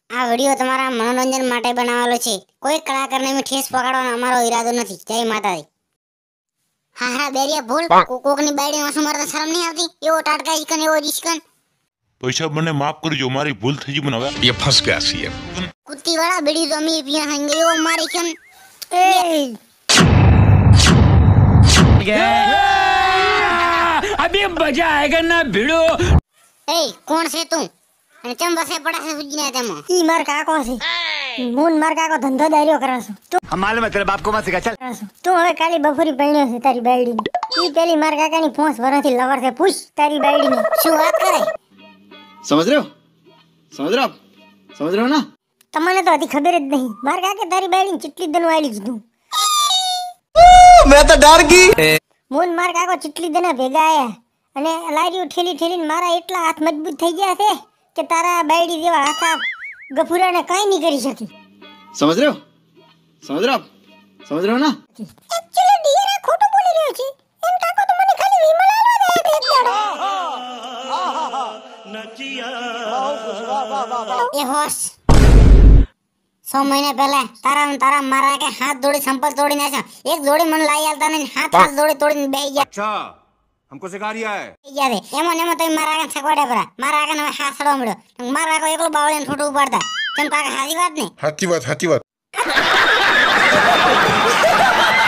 આ વિડિયો તમારા મનોરંજન માટે બનાવેલો છે. કોઈ કલાકારને ઠેસ પકડવાનો અમારો ઈરાદો નથી. જય માતાજી. હા હા બેરિયા ભૂલ કોકની બાયડી આંસુ મારતા શરમ નહીં આવતી? એવો ટાટકા ચિકન એવો ચિકન. પૈસા મને માફ કરજો, મારી ભૂલ થઈ ગઈ. મને હવે ये फंस गया सीएम। कुत्ती वाला बीड़ी तो अमीर पिया हंगे वो मारी कन अभी मजा आएगा ना भिड़ो। ए कौन से तू અને ચમ બસે પડા છે સુજીને તેમાં? ઈ માર કાકો છે. મૂન માર કાકો ધંધો દાર્યો કરાસો. તું हम मालूम है तेरे बाप को मत सिखा चल। તું હવે કાલી બફરી પૈણ્યો છે તારી બાયડીને. ઈ પેલી માર કાકાની ફોંસ વરથી લવર છે. પૂછ તારી બાયડીને. શું વાત કરે? समझ रहे हो? समझ रहे हो आप? समझ रहे हो ना? તમને તો હજી ખબર જ નહીં. માર કાકે તારી બાયડીને ચીટલી દન વાળી કીધું. मैं तो डर गई। મૂન માર કાકો ચીટલી દના ભેગા આયા અને લારીઓ ઠેલી ઠેલીને મારા એટલા હાથ મજબૂત થઈ ગયા છે કે તારા બાયડી જેવા હાથા ગફુરાને કાઈ નહીં કરી શકી. समझ रहे हो? समझ रहे हो आप? समझ रहे हो ना? એક્ચ્યુઅલી ડીરા ખોટું બોલી રહ્યો છે. એમ કાકો તો મને ખાલી વિમલ આલવા દે એક દાડો. એ હોશ 6 મહિના પહેલા તારા મારા કે હાથ જોડી સંપલ તોડી નાખ્યા. એક જોડી મને લાઈ આલતા નહીં, હાથ જોડી તોડીને બેહી ગયા. अच्छा हमको सिखा रिया है। યાદે એમાં તમે મારા આગળ છકવાડ્યા પરા. મારા આગળ હવે હાથ સડવા મળ્યો. મારા આગળ એકલો બાવળીને છોટું ઉપાડતા. તેમ કાકા સાચી વાત ને? સાચી વાત.